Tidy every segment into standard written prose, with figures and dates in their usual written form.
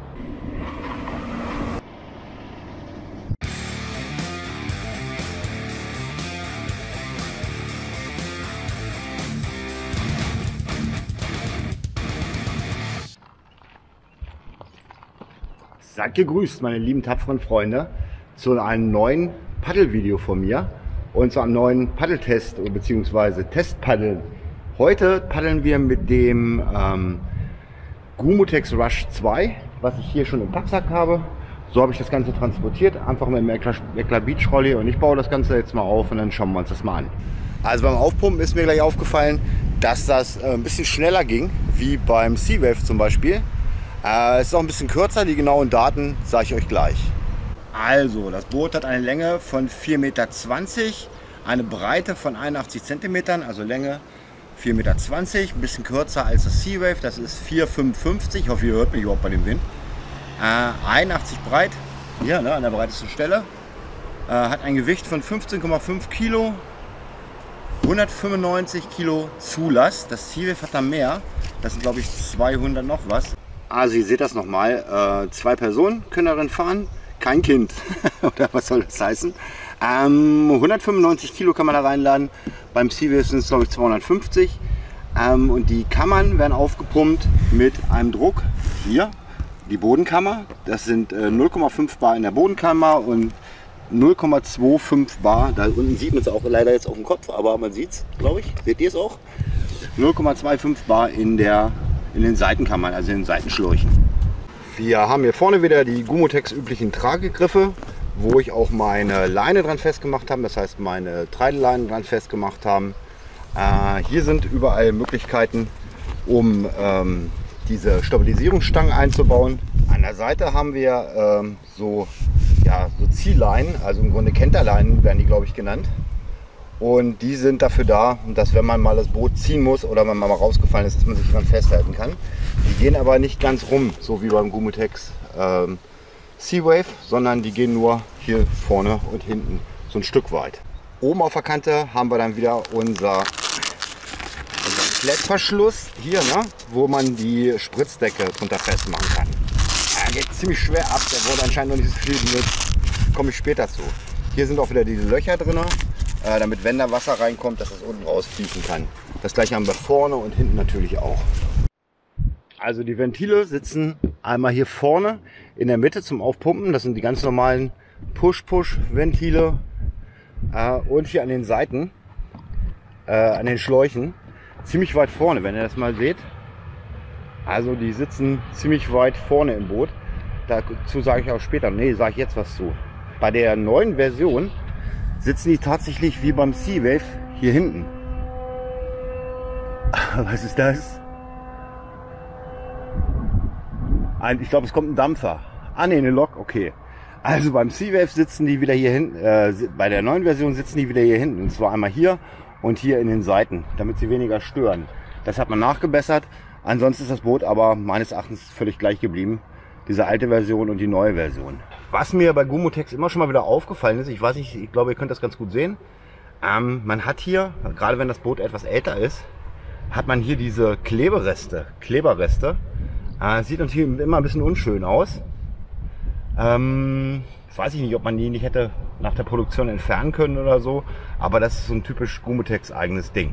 Seid gegrüßt, meine lieben tapferen Freunde, zu einem neuen Paddelvideo von mir und zu einem neuen Paddeltest bzw. Testpaddeln. Heute paddeln wir mit dem Goomootex Rush 2, was ich hier schon im Packsack habe. So habe ich das Ganze transportiert, einfach mit dem Eckler Beach Rolli, und ich baue das Ganze jetzt mal auf und dann schauen wir uns das mal an. Also beim Aufpumpen ist mir gleich aufgefallen, dass das ein bisschen schneller ging, wie beim Seawave zum Beispiel. Es ist auch ein bisschen kürzer, die genauen Daten sage ich euch gleich. Also, das Boot hat eine Länge von 4,20 Meter, eine Breite von 81 cm, also Länge 4,20 Meter, ein bisschen kürzer als das Seawave, das ist 4,55 Meter, ich hoffe, ihr hört mich überhaupt bei dem Wind. 81 breit, hier ne, an der breitesten Stelle, hat ein Gewicht von 15,5 Kilo, 195 Kilo Zulast, das Seawave hat da mehr, das sind glaube ich 200 noch was. Also ihr seht das nochmal, 2 Personen können darin fahren, kein Kind, oder was soll das heißen. 195 Kilo kann man da reinladen, beim Seawave sind es glaube ich 250. Und die Kammern werden aufgepumpt mit einem Druck, hier, die Bodenkammer, das sind 0,5 Bar in der Bodenkammer und 0,25 Bar, da unten sieht man es auch leider jetzt auf dem Kopf, aber man sieht es, glaube ich, seht ihr es auch, 0,25 Bar in den Seitenkammern, also in den Seitenschläuchen. Wir haben hier vorne wieder die Goomootex üblichen Tragegriffe, wo ich auch meine Leine dran festgemacht habe, das heißt meine Treideleinen dran festgemacht haben. Hier sind überall Möglichkeiten, um diese Stabilisierungsstangen einzubauen. An der Seite haben wir so Ziehleinen, also im Grunde Kenterleinen werden die glaube ich genannt. Und die sind dafür da, dass wenn man mal das Boot ziehen muss oder wenn man mal rausgefallen ist, dass man sich dran festhalten kann. Die gehen aber nicht ganz rum, so wie beim Goomootex Seawave, sondern die gehen nur hier vorne und hinten so ein Stück weit. Oben auf der Kante haben wir dann wieder unser Klettverschluss hier, ne, wo man die Spritzdecke drunter festmachen kann. Geht ziemlich schwer ab, der wurde anscheinend noch nicht so viel benutzt. Komme ich später zu. Hier sind auch wieder diese Löcher drin, damit wenn da Wasser reinkommt, dass es unten rausfließen kann. Das gleiche haben wir vorne und hinten natürlich auch. Also die Ventile sitzen einmal hier vorne in der Mitte zum Aufpumpen. Das sind die ganz normalen Push-Push-Ventile und hier an den Seiten, an den Schläuchen, ziemlich weit vorne, wenn ihr das mal seht. Also die sitzen ziemlich weit vorne im Boot. Dazu sage ich auch später, nee, sage ich jetzt was zu. Bei der neuen Version sitzen die tatsächlich wie beim Seawave hier hinten. Was ist das? Ich glaube, es kommt ein Dampfer. Ah ne, eine Lok, okay. Also beim Seawave sitzen die wieder hier hinten, bei der neuen Version sitzen die wieder hier hinten. Und zwar einmal hier und hier in den Seiten, damit sie weniger stören. Das hat man nachgebessert. Ansonsten ist das Boot aber meines Erachtens völlig gleich geblieben. Diese alte Version und die neue Version. Was mir bei Goomootex immer schon mal wieder aufgefallen ist, ich weiß nicht, ich glaube, ihr könnt das ganz gut sehen. Man hat hier, gerade wenn das Boot etwas älter ist, hat man hier diese Klebereste. Sieht natürlich immer ein bisschen unschön aus. Weiß ich nicht, ob man die nicht hätte nach der Produktion entfernen können oder so, aber das ist so ein typisch Goomootex eigenes Ding.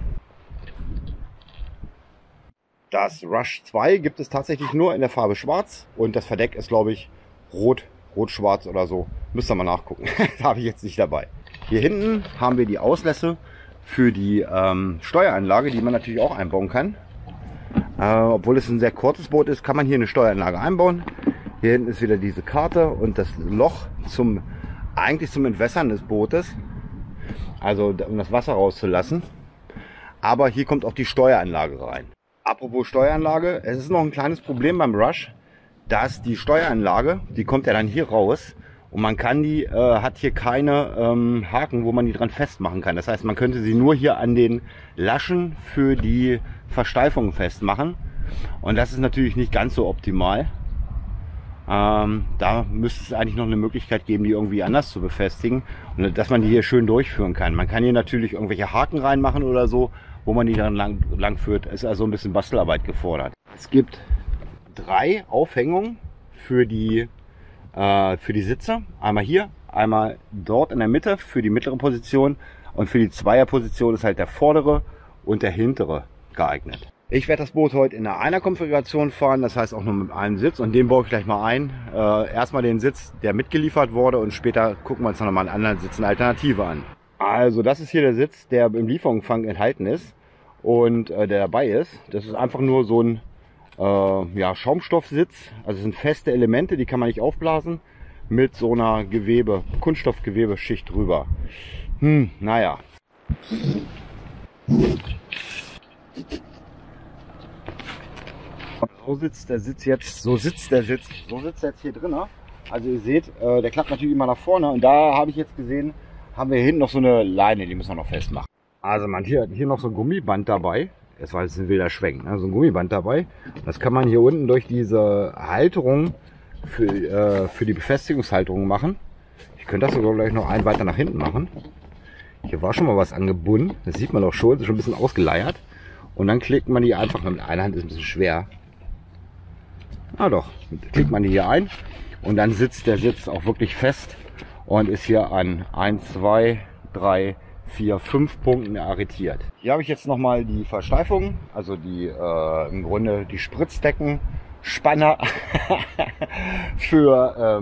Das Rush 2 gibt es tatsächlich nur in der Farbe Schwarz und das Verdeck ist, glaube ich, Rot-Schwarz oder so. Müsst ihr mal nachgucken. Das habe ich jetzt nicht dabei. Hier hinten haben wir die Auslässe für die Steueranlage, die man natürlich auch einbauen kann. Obwohl es ein sehr kurzes Boot ist, kann man hier eine Steueranlage einbauen. Hier hinten ist wieder diese Karte und das Loch eigentlich zum Entwässern des Bootes. Also um das Wasser rauszulassen. Aber hier kommt auch die Steueranlage rein. Apropos Steueranlage, es ist noch ein kleines Problem beim Rush, dass die Steueranlage, die kommt ja dann hier raus und man kann die, hat hier keine Haken, wo man die dran festmachen kann. Das heißt, man könnte sie nur hier an den Laschen für die Versteifung festmachen und das ist natürlich nicht ganz so optimal. Da müsste es eigentlich noch eine Möglichkeit geben, die irgendwie anders zu befestigen und dass man die hier schön durchführen kann. Man kann hier natürlich irgendwelche Haken reinmachen oder so, wo man die dann lang führt. Ist also ein bisschen Bastelarbeit gefordert. Es gibt 3 Aufhängungen für die Sitze. Einmal hier, einmal dort in der Mitte für die mittlere Position und für die Zweierposition ist halt der vordere und der hintere geeignet. Ich werde das Boot heute in der Einer-Konfiguration fahren, das heißt auch nur mit einem Sitz und den baue ich gleich mal ein. Erstmal den Sitz, der mitgeliefert wurde und später gucken wir uns noch mal einen anderen Sitz, eine Alternative an. Also das ist hier der Sitz, der im Lieferumfang enthalten ist und der dabei ist. Das ist einfach nur so ein ja, Schaumstoffsitz, also es sind feste Elemente, die kann man nicht aufblasen, mit so einer Kunststoffgewebeschicht drüber. Naja. So sitzt der Sitz jetzt hier drin. Also ihr seht, der klappt natürlich immer nach vorne und da habe ich jetzt gesehen, haben wir hier hinten noch so eine Leine, die müssen wir noch festmachen. Also man hier noch so ein Gummiband dabei. Das war jetzt ein wilder Schwenk, ne? So ein Gummiband dabei. Das kann man hier unten durch diese Halterung für die Befestigungshalterung machen. Ich könnte das sogar gleich noch einen weiter nach hinten machen. Hier war schon mal was angebunden. Das sieht man auch schon, ist schon ein bisschen ausgeleiert. Und dann klickt man die einfach, mit einer Hand ist ein bisschen schwer. Ah doch, klickt man die hier ein und dann sitzt der Sitz auch wirklich fest und ist hier an 1, 2, 3, 4, 5 Punkten arretiert. Hier habe ich jetzt nochmal die Versteifung, also die im Grunde die Spritzdecken-Spanner für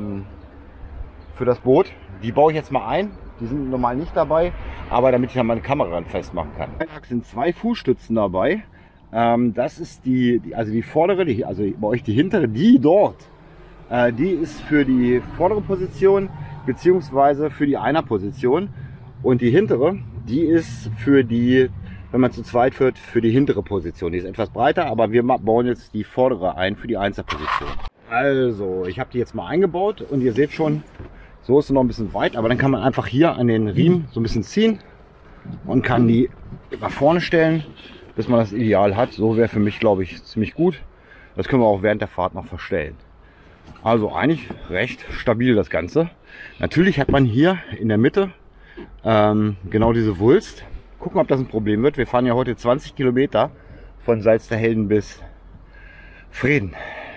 das Boot. Die baue ich jetzt mal ein. Die sind normal nicht dabei, aber damit ich dann meine Kamera festmachen kann. Es sind 2 Fußstützen dabei. Das ist also die vordere, also bei euch die hintere, die dort. Die ist für die vordere Position beziehungsweise für die Einer-Position. Und die hintere, die ist für die, wenn man zu zweit fährt, für die hintere Position. Die ist etwas breiter, aber wir bauen jetzt die vordere ein für die Einser-Position. Also, ich habe die jetzt mal eingebaut und ihr seht schon, so ist sie noch ein bisschen weit, aber dann kann man einfach hier an den Riemen so ein bisschen ziehen und kann die nach vorne stellen, bis man das Ideal hat. So wäre für mich, glaube ich, ziemlich gut. Das können wir auch während der Fahrt noch verstellen. Also eigentlich recht stabil das Ganze. Natürlich hat man hier in der Mitte genau diese Wulst. Gucken, ob das ein Problem wird. Wir fahren ja heute 20 Kilometer von Salzderhelden bis Vreden.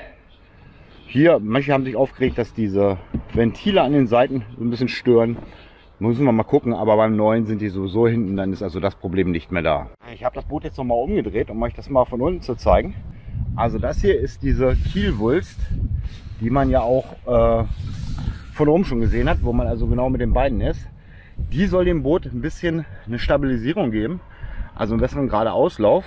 Hier, manche haben sich aufgeregt, dass diese Ventile an den Seiten so ein bisschen stören. Müssen wir mal gucken, aber beim neuen sind die sowieso hinten, dann ist also das Problem nicht mehr da. Ich habe das Boot jetzt nochmal umgedreht, um euch das mal von unten zu zeigen. Also das hier ist diese Kielwulst, die man ja auch von oben schon gesehen hat, wo man also genau mit den Beinen ist. Die soll dem Boot ein bisschen eine Stabilisierung geben, also einen besseren Geradeauslauf.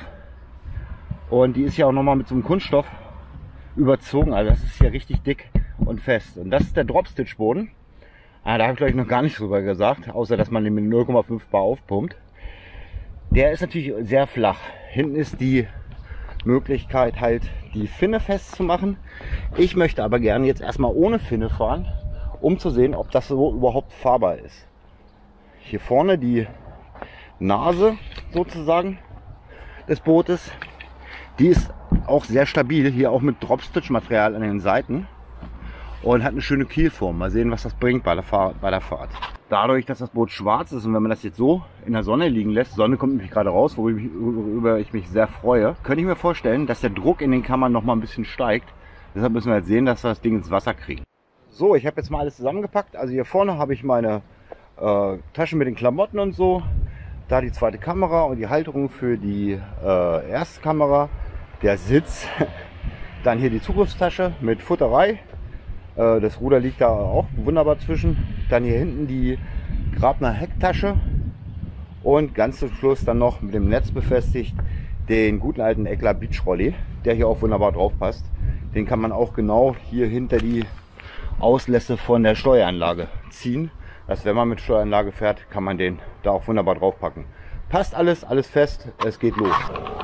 Und die ist ja auch nochmal mit so einem Kunststoff überzogen, also das ist hier richtig dick und fest. Und das ist der Dropstitch-Boden. Da habe ich glaube ich noch gar nicht drüber gesagt, außer dass man den mit 0,5 Bar aufpumpt. Der ist natürlich sehr flach. Hinten ist die Möglichkeit halt die Finne festzumachen. Ich möchte aber gerne jetzt erstmal ohne Finne fahren, um zu sehen, ob das so überhaupt fahrbar ist. Hier vorne die Nase sozusagen des Bootes, die ist auch sehr stabil, hier auch mit Dropstitch-Material an den Seiten und hat eine schöne Kielform. Mal sehen, was das bringt bei der Fahrt. Dadurch, dass das Boot schwarz ist und wenn man das jetzt so in der Sonne liegen lässt, die Sonne kommt nämlich gerade raus, worüber ich mich sehr freue, könnte ich mir vorstellen, dass der Druck in den Kammern noch mal ein bisschen steigt. Deshalb müssen wir jetzt sehen, dass wir das Ding ins Wasser kriegen. So, ich habe jetzt mal alles zusammengepackt. Also hier vorne habe ich meine Tasche mit den Klamotten und so. Da die zweite Kamera und die Halterung für die erste Kamera. Der Sitz. Dann hier die Zugriffstasche mit Futterei. Das Ruder liegt da auch wunderbar zwischen. Dann hier hinten die Grabner Hecktasche. Und ganz zum Schluss dann noch mit dem Netz befestigt den guten alten Eckler Beach Rolli, der hier auch wunderbar drauf passt. Den kann man auch genau hier hinter die Auslässe von der Steueranlage ziehen. Also wenn man mit Steueranlage fährt, kann man den da auch wunderbar drauf packen. Passt alles fest, es geht los.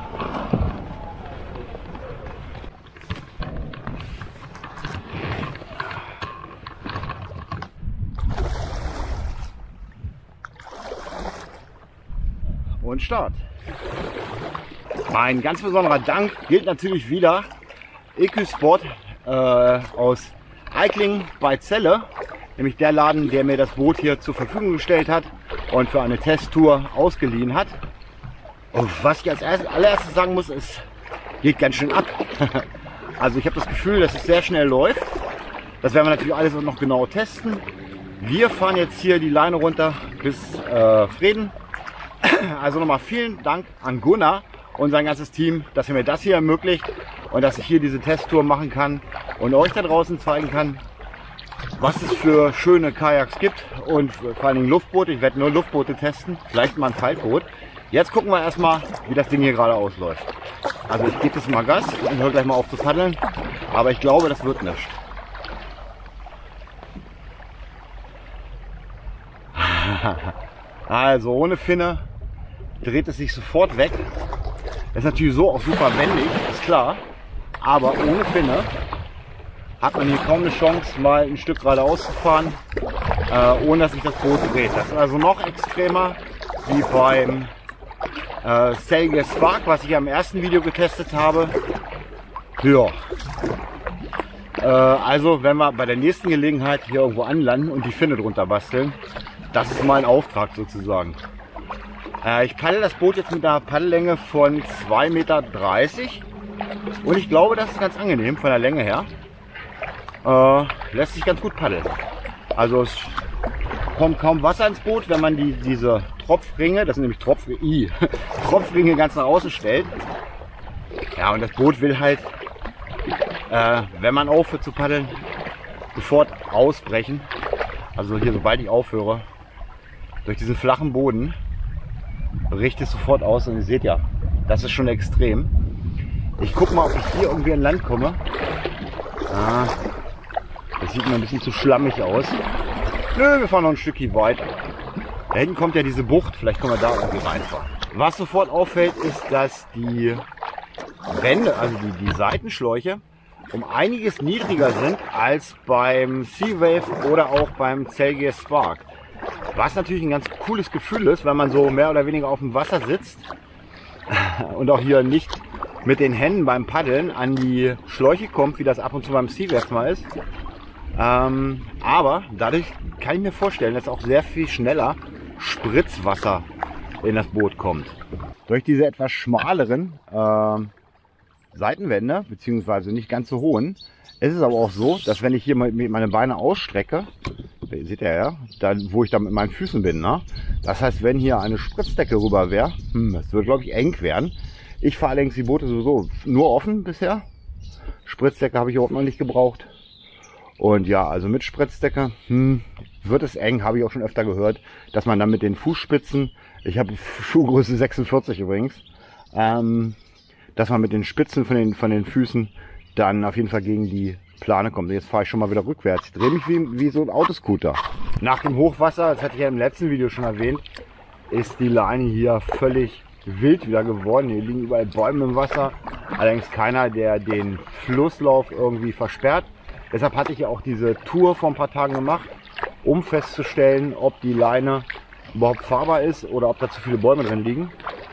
Und Start. Mein ganz besonderer Dank gilt natürlich wieder EQ-Sport aus Eicklingen bei Celle, nämlich der Laden, der mir das Boot hier zur Verfügung gestellt hat und für eine Testtour ausgeliehen hat. Und was ich als allererstes sagen muss, es geht ganz schön ab. Also ich habe das Gefühl, dass es sehr schnell läuft. Das werden wir natürlich alles noch genau testen. Wir fahren jetzt hier die Leine runter bis Vreden. Also nochmal vielen Dank an Gunnar und sein ganzes Team, dass er mir das hier ermöglicht und dass ich hier diese Testtour machen kann und euch da draußen zeigen kann, was es für schöne Kajaks gibt und vor allen Dingen Luftboote. Ich werde nur Luftboote testen, vielleicht mal ein Faltboot. Jetzt gucken wir erstmal, wie das Ding hier gerade ausläuft. Also ich gebe jetzt mal Gas und höre gleich mal auf zu paddeln, aber ich glaube, das wird nichts. Also ohne Finne dreht es sich sofort weg. Ist natürlich so auch super wendig, ist klar, aber ohne Finne hat man hier kaum eine Chance, mal ein Stück geradeaus zu fahren, ohne dass sich das Boot dreht. Das ist also noch extremer wie beim Celge Spark, was ich am ersten Video getestet habe. Ja. Also wenn wir bei der nächsten Gelegenheit hier irgendwo anlanden und die Finne drunter basteln, das ist mein Auftrag sozusagen. Ich paddel das Boot jetzt mit einer Paddellänge von 2,30 Meter und ich glaube, das ist ganz angenehm von der Länge her. Lässt sich ganz gut paddeln. Also es kommt kaum Wasser ins Boot, wenn man diese Tropfringe, das sind nämlich Tropfringe ganz nach außen stellt. Ja, und das Boot will halt, wenn man aufhört zu paddeln, sofort ausbrechen. Also hier, sobald ich aufhöre, durch diesen flachen Boden bricht es sofort aus und ihr seht ja, das ist schon extrem. Ich gucke mal, ob ich hier irgendwie an Land komme. Das sieht mir ein bisschen zu schlammig aus. Nö, wir fahren noch ein Stückchen weiter. Da hinten kommt ja diese Bucht, vielleicht können wir da irgendwie reinfahren. Was sofort auffällt, ist, dass die Wände, also die Seitenschläuche, um einiges niedriger sind als beim Seawave oder auch beim Celge Spark. Was natürlich ein ganz cooles Gefühl ist, wenn man so mehr oder weniger auf dem Wasser sitzt und auch hier nicht mit den Händen beim Paddeln an die Schläuche kommt, wie das ab und zu beim Seawave mal ist. Aber dadurch kann ich mir vorstellen, dass auch sehr viel schneller Spritzwasser in das Boot kommt. Durch diese etwas schmaleren Seitenwände, beziehungsweise nicht ganz so hohen, ist es aber auch so, dass wenn ich hier meine Beine ausstrecke, seht ihr ja, dann, wo ich dann mit meinen Füßen bin, ne? Das heißt, wenn hier eine Spritzdecke rüber wäre, das würde glaube ich eng werden. Ich fahre allerdings die Boote sowieso nur offen bisher. Spritzdecke habe ich überhaupt noch nicht gebraucht. Und ja, also mit Spritzdecke wird es eng, habe ich auch schon öfter gehört, dass man dann mit den Fußspitzen, ich habe Schuhgröße 46 übrigens, dass man mit den Spitzen von den Füßen dann auf jeden Fall gegen die Plane kommt. Jetzt fahre ich schon mal wieder rückwärts. Ich drehe mich wie so ein Autoscooter. Nach dem Hochwasser, das hatte ich ja im letzten Video schon erwähnt, ist die Leine hier völlig wild wieder geworden. Hier liegen überall Bäume im Wasser. Allerdings keiner, der den Flusslauf irgendwie versperrt. Deshalb hatte ich ja auch diese Tour vor ein paar Tagen gemacht, um festzustellen, ob die Leine überhaupt fahrbar ist oder ob da zu viele Bäume drin liegen.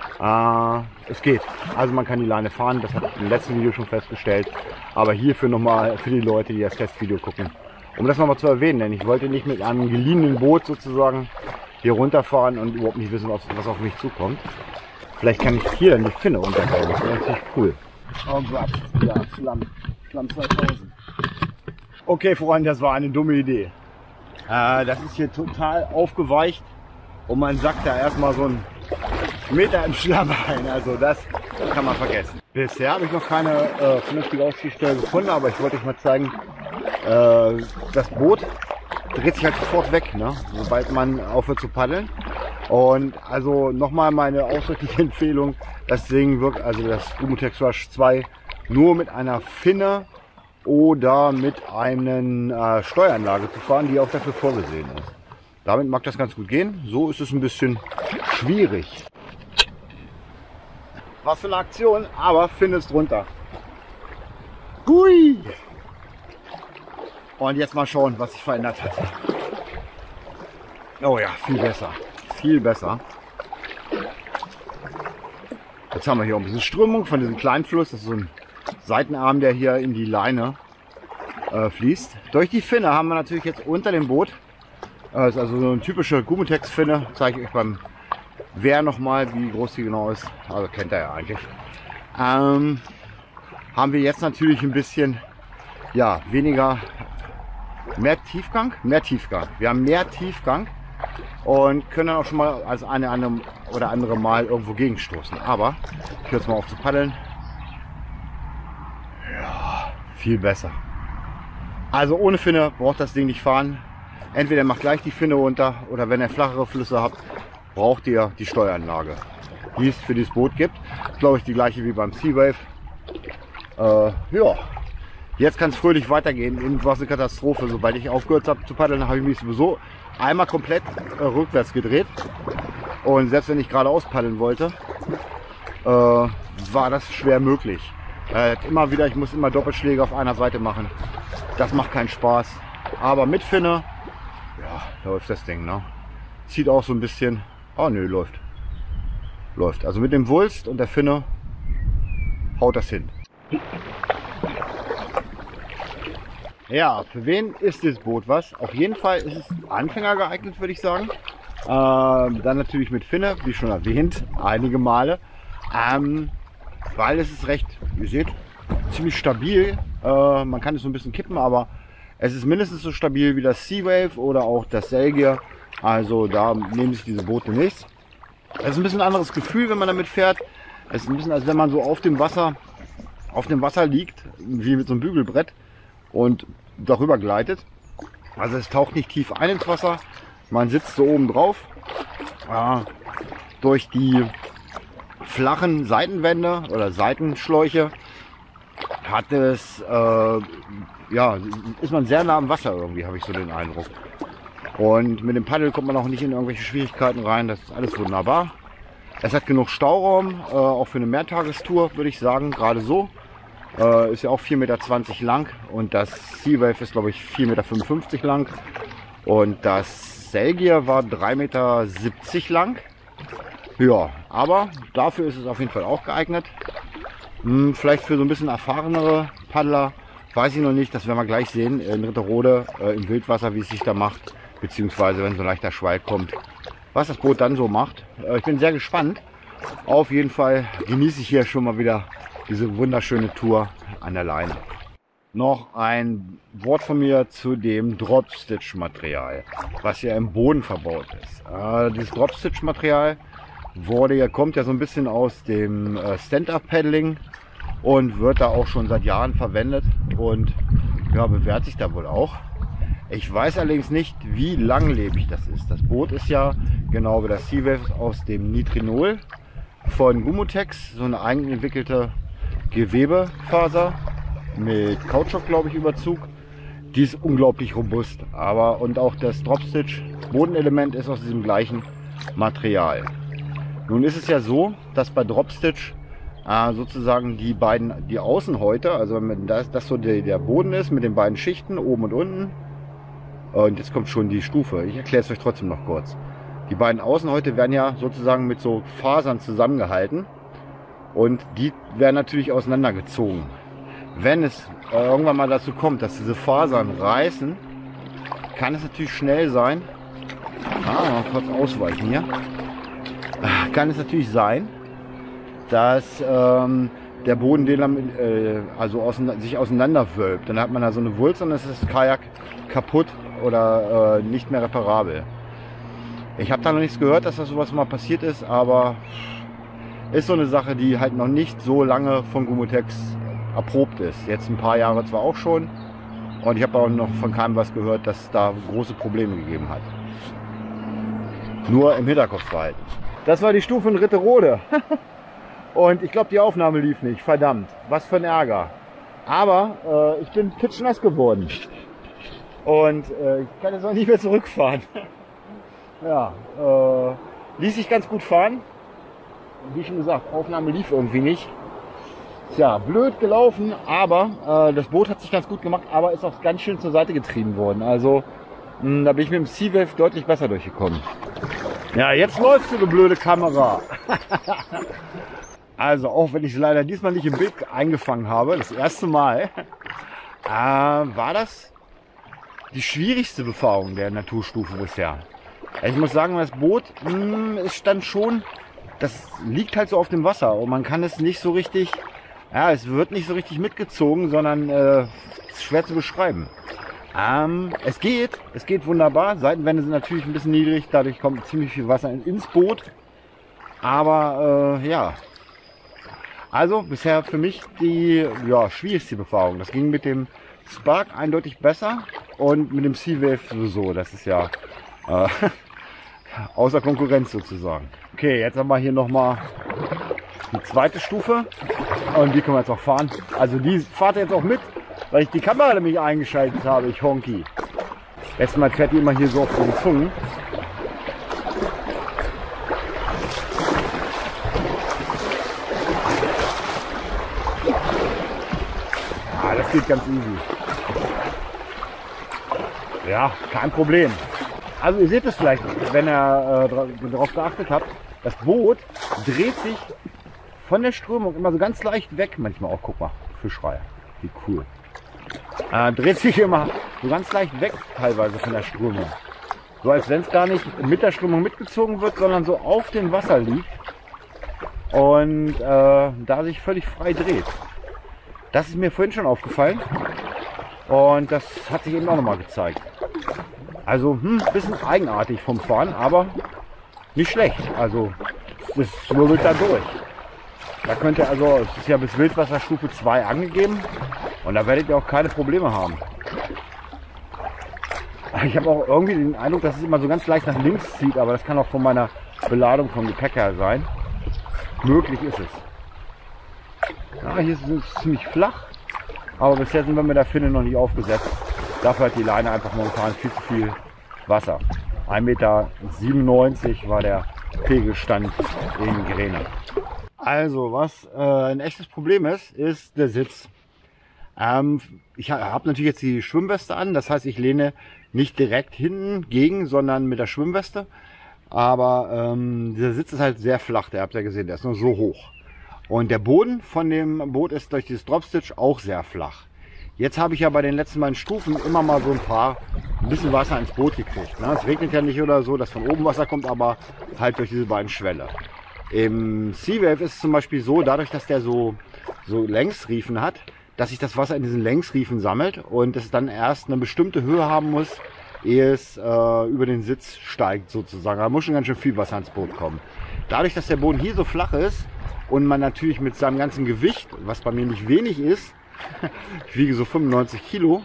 Es geht. Also man kann die Leine fahren, das habe ich im letzten Video schon festgestellt. Aber hierfür nochmal für die Leute, die das Testvideo gucken, um das nochmal zu erwähnen, denn ich wollte nicht mit einem geliehenen Boot sozusagen hier runterfahren und überhaupt nicht wissen, was auf mich zukommt. Vielleicht kann ich hier dann die Finne unterbauen, das wäre natürlich cool. Oh Gott, ja, Schlamm 2000. Okay Freunde, das war eine dumme Idee. Das ist hier total aufgeweicht und man sackt da erstmal so einen Meter im Schlamm ein, also das kann man vergessen. Bisher habe ich noch keine vernünftige Aufstiegsstelle gefunden, aber ich wollte euch mal zeigen, das Boot dreht sich halt sofort weg, ne? Sobald man aufhört zu paddeln. Und also nochmal meine ausdrückliche Empfehlung, das Ding wirkt, also das Goomootex Rush 2, nur mit einer Finne oder mit einer Steueranlage zu fahren, die auch dafür vorgesehen ist. Damit mag das ganz gut gehen, so ist es ein bisschen schwierig. Was für eine Aktion, aber Finne ist drunter. Hui! Und jetzt mal schauen, was sich verändert hat. Oh ja, viel besser. Viel besser. Jetzt haben wir hier ein bisschen Strömung von diesem kleinen Fluss. Das ist so ein Seitenarm, der hier in die Leine fließt. Durch die Finne haben wir natürlich jetzt unter dem Boot, das ist also so eine typische Goomootex-Finne, zeige ich euch beim Wehr nochmal, wie groß die genau ist. Also kennt ihr ja eigentlich. haben wir jetzt natürlich ein bisschen, ja, mehr Tiefgang. Wir haben mehr Tiefgang und können dann auch schon mal als eine oder andere Mal irgendwo gegenstoßen. Aber ich höre jetzt mal auf zu paddeln. Ja, viel besser. Also ohne Finne braucht das Ding nicht fahren. Entweder macht gleich die Finne runter oder wenn ihr flachere Flüsse habt, braucht ihr die Steueranlage, die es für dieses Boot gibt. Glaube ich die gleiche wie beim Seawave. Ja, jetzt kann es fröhlich weitergehen. Eben war es eine Katastrophe. Sobald ich aufgehört habe zu paddeln, habe ich mich sowieso einmal komplett rückwärts gedreht. Und selbst wenn ich geradeaus paddeln wollte, war das schwer möglich. Ich muss immer Doppelschläge auf einer Seite machen. Das macht keinen Spaß. Aber mit Finne, ja, läuft das Ding, ne? Zieht auch so ein bisschen. Oh nö, läuft. Läuft. Also mit dem Wulst und der Finne haut das hin. Ja, für wen ist das Boot was? Auf jeden Fall ist es Anfänger geeignet, würde ich sagen. Dann natürlich mit Finne, wie schon erwähnt, einige Male. Weil es ist recht, ihr seht, ziemlich stabil. Man kann es so ein bisschen kippen, aber es ist mindestens so stabil wie das Seawave oder auch das Selgier. Also da nehmen sich diese Boote nichts. Es ist ein bisschen ein anderes Gefühl, wenn man damit fährt. Es ist ein bisschen, als wenn man so auf dem Wasser liegt, wie mit so einem Bügelbrett und darüber gleitet. Also es taucht nicht tief ein ins Wasser. Man sitzt so oben drauf. Durch die flachen Seitenwände oder Seitenschläuche hat es, ja, ist man sehr nah am Wasser irgendwie, habe ich so den Eindruck. Und mit dem Paddel kommt man auch nicht in irgendwelche Schwierigkeiten rein. Das ist alles wunderbar. Es hat genug Stauraum, auch für eine Mehrtagestour, würde ich sagen, gerade so. Ist ja auch 4,20 Meter lang und das Seawave ist, glaube ich, 4,55 Meter lang. Und das Selgier war 3,70 Meter lang. Ja, aber dafür ist es auf jeden Fall auch geeignet. Vielleicht für so ein bisschen erfahrenere Paddler, weiß ich noch nicht. Das werden wir gleich sehen in Ritterode im Wildwasser, wie es sich da macht. Beziehungsweise wenn so ein leichter Schwall kommt, was das Boot dann so macht. Ich bin sehr gespannt. Auf jeden Fall genieße ich hier schon mal wieder diese wunderschöne Tour an der Leine. Noch ein Wort von mir zu dem Dropstitch-Material, was ja im Boden verbaut ist. Dieses Dropstitch-Material kommt ja so ein bisschen aus dem Stand-Up-Paddling und wird da auch schon seit Jahren verwendet und ja, bewährt sich da wohl auch. Ich weiß allerdings nicht, wie langlebig das ist. Das Boot ist ja, genau wie das Seawave, aus dem Nitrinol von Gumotex, so eine eigenentwickelte Gewebefaser mit Kautschuk, glaube ich, Überzug. Die ist unglaublich robust, und auch das Dropstitch Bodenelement ist aus diesem gleichen Material. Nun ist es ja so, dass bei Dropstitch sozusagen die Außenhäute, also wenn das so der Boden ist mit den beiden Schichten oben und unten, und jetzt kommt schon die Stufe, ich erkläre es euch trotzdem noch kurz. Die beiden Außenhäute werden ja sozusagen mit so Fasern zusammengehalten und die werden natürlich auseinandergezogen. Wenn es irgendwann mal dazu kommt, dass diese Fasern reißen, kann es natürlich schnell sein, mal kurz ausweichen hier, kann es natürlich sein, dass der Boden sich auseinanderwölbt. Dann hat man da so eine Wulst und dann ist das Kajak kaputt oder nicht mehr reparabel. Ich habe da noch nichts gehört, dass das sowas mal passiert ist, aber ist so eine Sache, die halt noch nicht so lange von Gumotex erprobt ist. Jetzt ein paar Jahre zwar auch schon und ich habe auch noch von keinem was gehört, dass es da große Probleme gegeben hat. Nur im Hinterkopf behalten. Das war die Stufe in Ritterode. Und ich glaube, die Aufnahme lief nicht. Verdammt, was für ein Ärger. Aber ich bin pitschnass geworden. Und ich kann jetzt auch nicht mehr zurückfahren. Ja, ließ sich ganz gut fahren. Wie schon gesagt, Aufnahme lief irgendwie nicht. Tja, blöd gelaufen, aber das Boot hat sich ganz gut gemacht, aber ist auch ganz schön zur Seite getrieben worden. Also da bin ich mit dem Seawave deutlich besser durchgekommen. Ja, jetzt läuft so eine blöde Kamera. Also auch wenn ich sie leider diesmal nicht im Bild eingefangen habe, das erste Mal, war das die schwierigste Befahrung der Naturstufe bisher. Ich muss sagen, das Boot es stand schon, das liegt halt so auf dem Wasser und man kann es nicht so richtig Ja, es wird nicht so richtig mitgezogen, sondern ist schwer zu beschreiben. Es geht wunderbar. Seitenwände sind natürlich ein bisschen niedrig, dadurch kommt ziemlich viel Wasser ins Boot. Aber ja, also bisher für mich die schwierigste Befahrung. Das ging mit dem Spark eindeutig besser und mit dem Seawave sowieso. Das ist ja außer Konkurrenz sozusagen. Okay, jetzt haben wir hier nochmal die zweite Stufe und die können wir jetzt auch fahren. Also die fahrt jetzt auch mit, weil ich die Kamera nämlich eingeschaltet habe, ich Honky. Letztes Mal fährt die immer hier so auf den Zungen. Ja, das geht ganz easy. Ja, kein Problem. Also ihr seht es vielleicht, wenn ihr darauf geachtet habt, das Boot dreht sich von der Strömung immer so ganz leicht weg. Manchmal auch, guck mal, Fischreihe, wie cool. Dreht sich immer so ganz leicht weg teilweise von der Strömung. So als wenn es gar nicht mit der Strömung mitgezogen wird, sondern so auf dem Wasser liegt und da sich völlig frei dreht. Das ist mir vorhin schon aufgefallen und das hat sich eben auch nochmal gezeigt. Also ein bisschen eigenartig vom Fahren, aber nicht schlecht. Also das wirbelt da durch. Da könnt ihr also, es ist ja bis Wildwasserstufe 2 angegeben und da werdet ihr auch keine Probleme haben. Ich habe auch irgendwie den Eindruck, dass es immer so ganz leicht nach links zieht, aber das kann auch von meiner Beladung vom Gepäck her sein. Möglich ist es. Ja, hier ist es ziemlich flach, aber bisher sind wir mit der Finne noch nicht aufgesetzt. Dafür hat die Leine einfach momentan viel zu viel Wasser. 1,97 Meter war der Pegelstand in Gräne. Also was ein echtes Problem ist der Sitz. Ich habe natürlich jetzt die Schwimmweste an, das heißt ich lehne nicht direkt hinten gegen, sondern mit der Schwimmweste. Aber der Sitz ist halt sehr flach, der habt ihr gesehen, der ist nur so hoch. Und der Boden von dem Boot ist durch dieses Dropstitch auch sehr flach. Jetzt habe ich ja bei den letzten beiden Stufen immer mal so ein bisschen Wasser ins Boot gekriegt. Ne? Es regnet ja nicht oder so, dass von oben Wasser kommt, aber halt durch diese beiden Schwälle. Im Seawave ist es zum Beispiel so, dadurch, dass der so Längsriefen hat, dass sich das Wasser in diesen Längsriefen sammelt und es dann erst eine bestimmte Höhe haben muss, ehe es über den Sitz steigt sozusagen. Da muss schon ganz schön viel Wasser ins Boot kommen. Dadurch, dass der Boden hier so flach ist und man natürlich mit seinem ganzen Gewicht, was bei mir nicht wenig ist, ich wiege so 95 Kilo,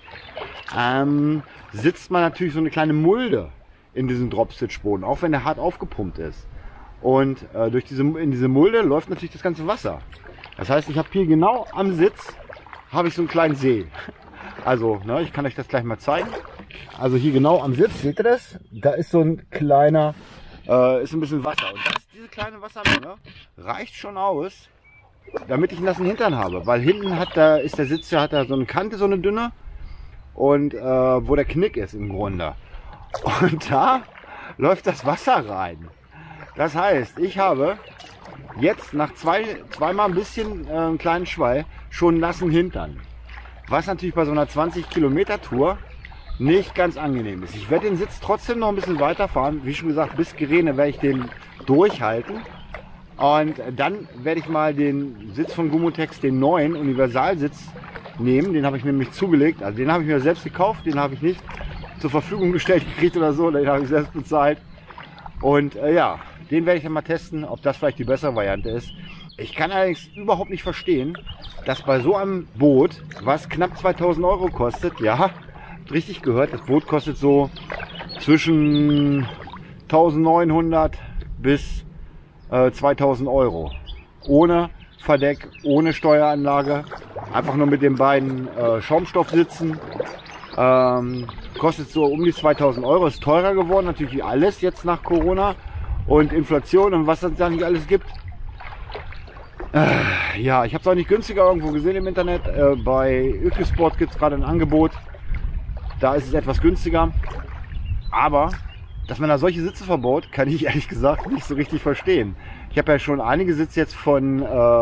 sitzt man natürlich so eine kleine Mulde in diesem Dropstitch-Boden, auch wenn der hart aufgepumpt ist. Und in diese Mulde läuft natürlich das ganze Wasser. Das heißt, ich habe hier genau am Sitz habe ich so einen kleinen See. Also, ne, ich kann euch das gleich mal zeigen. Also hier genau am Sitz, seht ihr das? Da ist so ein kleiner, ist ein bisschen Wasser. Und diese kleine Wassermenge reicht schon aus, damit ich einen nassen Hintern habe. Weil hinten hat der Sitz ja so eine Kante, so eine dünne. Und wo der Knick ist im Grunde. Und da läuft das Wasser rein. Das heißt, ich habe jetzt nach zweimal ein bisschen einen kleinen Schwall schon einen nassen Hintern. Was natürlich bei so einer 20 Kilometer Tour nicht ganz angenehm ist. Ich werde den Sitz trotzdem noch ein bisschen weiterfahren. Wie schon gesagt, bis Gräne werde ich den durchhalten. Und dann werde ich mal den Sitz von Gumutex, den neuen Universalsitz nehmen. Den habe ich mir nämlich zugelegt. Also den habe ich mir selbst gekauft. Den habe ich nicht zur Verfügung gestellt gekriegt oder so. Den habe ich selbst bezahlt. Und ja, den werde ich dann mal testen, ob das vielleicht die bessere Variante ist. Ich kann allerdings überhaupt nicht verstehen, dass bei so einem Boot, was knapp 2000 Euro kostet, ja, richtig gehört, das Boot kostet so zwischen 1900 bis 2000 Euro. Ohne Verdeck, ohne Steueranlage, einfach nur mit den beiden Schaumstoffsitzen. Kostet so um die 2000 Euro, ist teurer geworden, natürlich wie alles jetzt nach Corona und Inflation und was es da nicht alles gibt. Ja, ich habe es auch nicht günstiger irgendwo gesehen im Internet. Bei Ökosport gibt es gerade ein Angebot. Da ist es etwas günstiger. Aber, dass man da solche Sitze verbaut, kann ich ehrlich gesagt nicht so richtig verstehen. Ich habe ja schon einige Sitze jetzt von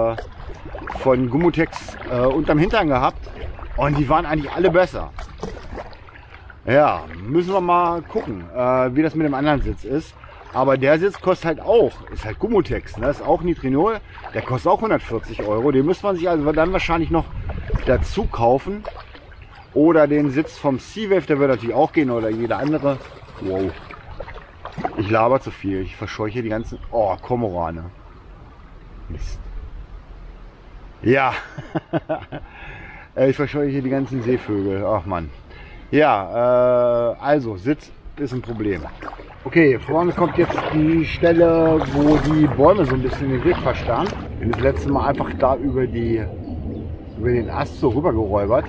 Gumutex unterm Hintern gehabt. Und die waren eigentlich alle besser. Ja, müssen wir mal gucken, wie das mit dem anderen Sitz ist. Aber der Sitz kostet halt auch, ist halt Gummotex, ne? Ist auch Nitrinol, der kostet auch 140 Euro. Den müsste man sich also dann wahrscheinlich noch dazu kaufen. Oder den Sitz vom Seawave, der würde natürlich auch gehen, oder jeder andere. Wow. Ich laber zu viel, ich verscheuche die ganzen... Oh, Kormorane. Mist. Ja. Ich verscheuche die ganzen Seevögel. Ach Mann. Ja, also Sitz ist ein Problem. Okay, vorne kommt jetzt die Stelle, wo die Bäume so ein bisschen den Weg versperren. Ich bin das letzte Mal einfach da über den Ast so rüber geräubert.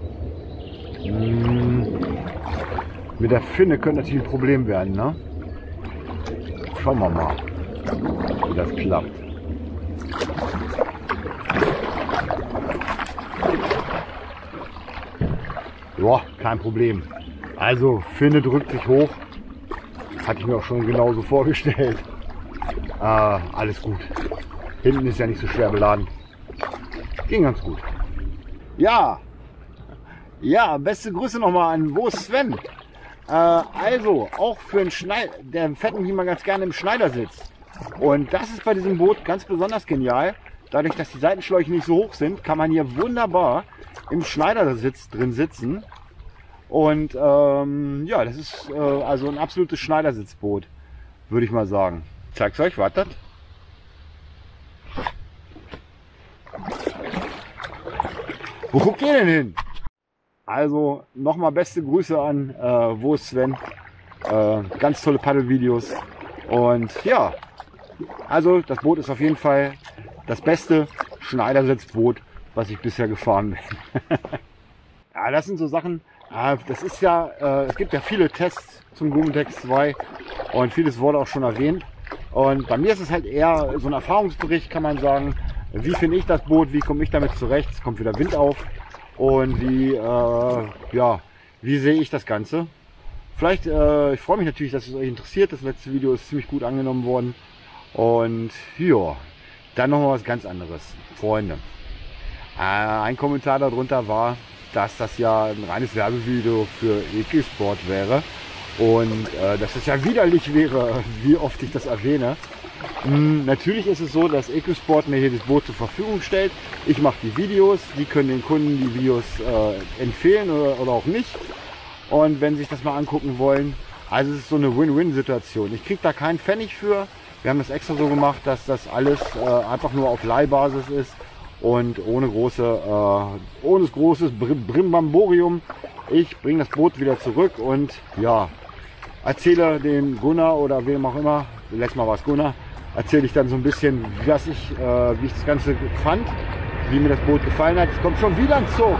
Mit der Finne könnte natürlich ein Problem werden, ne? Schauen wir mal, wie das klappt. Ja, kein Problem. Also, Finne drückt sich hoch. Hatte ich mir auch schon genauso vorgestellt. Alles gut. Hinten ist ja nicht so schwer beladen. Ging ganz gut. Ja, beste Grüße nochmal an Wo ist Sven? Also, auch für einen der Fetten, die man ganz gerne im Schneider sitzt. Und das ist bei diesem Boot ganz besonders genial. Dadurch, dass die Seitenschläuche nicht so hoch sind, kann man hier wunderbar im Schneidersitz drin sitzen. Und ja, das ist also ein absolutes Schneidersitzboot, würde ich mal sagen. Ich zeig's euch, wartet. Wo guckt ihr denn hin? Also nochmal beste Grüße an Wo ist Sven? Ganz tolle Paddelvideos. Und ja, also das Boot ist auf jeden Fall das beste Schneidersitzboot, was ich bisher gefahren bin. Ja, das sind so Sachen, das ist ja, es gibt ja viele Tests zum Gummotex 2 und vieles wurde auch schon erwähnt. Und bei mir ist es halt eher so ein Erfahrungsbericht, kann man sagen. Wie finde ich das Boot, wie komme ich damit zurecht? Es kommt wieder Wind auf und wie sehe ich das Ganze? Vielleicht, ich freue mich natürlich, dass es euch interessiert. Das letzte Video ist ziemlich gut angenommen worden. Und ja, dann nochmal was ganz anderes. Freunde, ein Kommentar darunter war, dass das ja ein reines Werbevideo für EcoSport wäre und dass es ja widerlich wäre, wie oft ich das erwähne. Natürlich ist es so, dass EcoSport mir hier das Boot zur Verfügung stellt. Ich mache die Videos, die können den Kunden die Videos empfehlen oder auch nicht. Und wenn sie sich das mal angucken wollen, also es ist so eine Win-Win-Situation. Ich kriege da keinen Pfennig für. Wir haben das extra so gemacht, dass das alles einfach nur auf Leihbasis ist und ohne großes Brimbamborium. Ich bringe das Boot wieder zurück und ja, erzähle dem Gunnar oder wem auch immer, letztes Mal war es Gunnar, erzähle ich dann so ein bisschen, wie ich das Ganze fand, wie mir das Boot gefallen hat. Es kommt schon wieder ein Zug.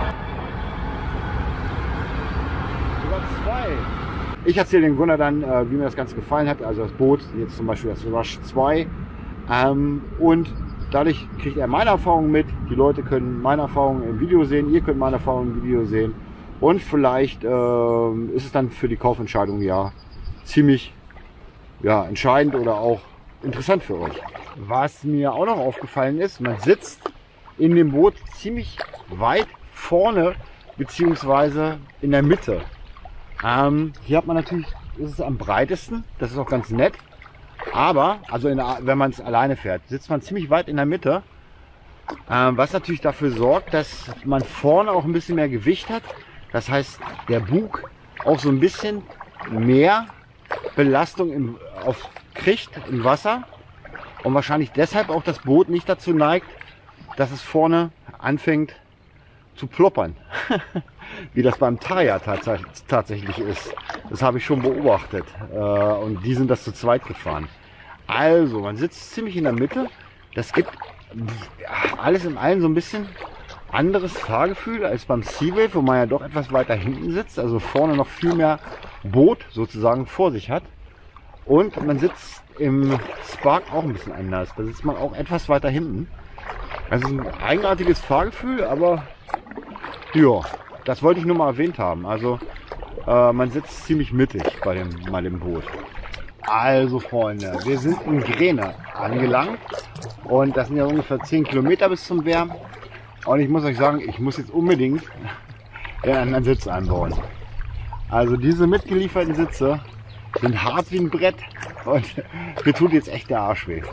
Sogar zwei. Ich erzähle dem Gunnar dann, wie mir das Ganze gefallen hat, also das Boot, jetzt zum Beispiel das Rush 2. Und dadurch kriegt er meine Erfahrungen mit. Die Leute können meine Erfahrungen im Video sehen, ihr könnt meine Erfahrungen im Video sehen. Und vielleicht ist es dann für die Kaufentscheidung ja ziemlich entscheidend oder auch interessant für euch. Was mir auch noch aufgefallen ist, man sitzt in dem Boot ziemlich weit vorne beziehungsweise in der Mitte. Hier hat man natürlich, ist es am breitesten, das ist auch ganz nett. Aber, also wenn man es alleine fährt, sitzt man ziemlich weit in der Mitte. Was natürlich dafür sorgt, dass man vorne auch ein bisschen mehr Gewicht hat. Das heißt, der Bug auch so ein bisschen mehr Belastung kriegt im Wasser. Und wahrscheinlich deshalb auch das Boot nicht dazu neigt, dass es vorne anfängt zu ploppern. Wie das beim Taya tatsächlich ist. Das habe ich schon beobachtet. Und die sind das zu zweit gefahren. Also, man sitzt ziemlich in der Mitte. Das gibt alles in allem so ein bisschen anderes Fahrgefühl als beim Seawave, wo man ja doch etwas weiter hinten sitzt. Also vorne noch viel mehr Boot sozusagen vor sich hat. Und man sitzt im Spark auch ein bisschen anders. Da sitzt man auch etwas weiter hinten. Also ein eigenartiges Fahrgefühl, aber ja, das wollte ich nur mal erwähnt haben. Also man sitzt ziemlich mittig bei dem Boot. Also Freunde, wir sind in Grene angelangt und das sind ja ungefähr 10 Kilometer bis zum Wehr. Und ich muss euch sagen, ich muss jetzt unbedingt den anderen Sitz einbauen. Also diese mitgelieferten Sitze sind hart wie ein Brett Und mir tut jetzt echt der Arsch weh.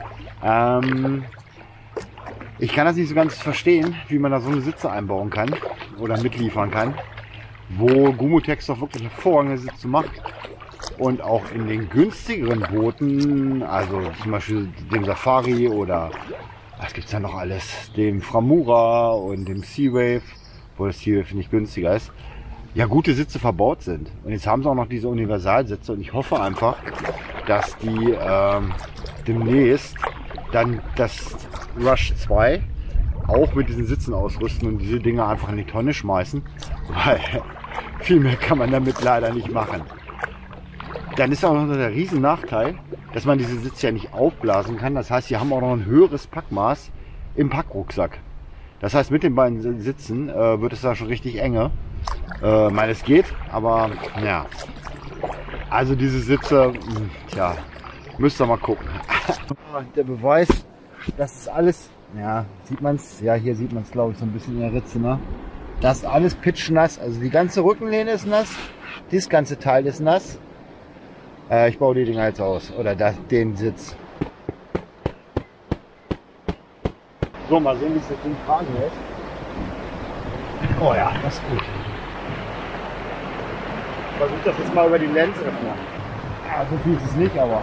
Ich kann das nicht so ganz verstehen, wie man da so eine Sitze einbauen kann oder mitliefern kann, wo Gumotex doch wirklich hervorragende Sitze macht. Und auch in den günstigeren Booten, also zum Beispiel dem Safari oder was gibt es da noch alles, dem Framura und dem Seawave, wo das Seawave nicht günstiger ist, ja gute Sitze verbaut sind. Und jetzt haben sie auch noch diese Universalsitze und ich hoffe einfach, dass die demnächst dann das Rush 2 auch mit diesen Sitzen ausrüsten und diese Dinge einfach in die Tonne schmeißen, weil viel mehr kann man damit leider nicht machen. Dann ist auch noch der riesen Nachteil, dass man diese Sitze ja nicht aufblasen kann. Das heißt, sie haben auch noch ein höheres Packmaß im Packrucksack. Das heißt, mit den beiden Sitzen wird es da schon richtig enge. Ich meine, es geht, aber ja. Also diese Sitze, tja, müsst ihr mal gucken. Der Beweis, das ist alles, ja, sieht man es, ja, hier sieht man es, glaube ich, so ein bisschen in der Ritze, ne? Das ist alles pitschnass, also die ganze Rückenlehne ist nass, das ganze Teil ist nass. Ich baue die Dinger jetzt aus, oder den Sitz. So, mal sehen, wie es das Ding tragen lässt. Oh ja, das ist gut. Ich versuche das jetzt mal über die Lenzöffner. Ja, so viel ist es nicht, aber...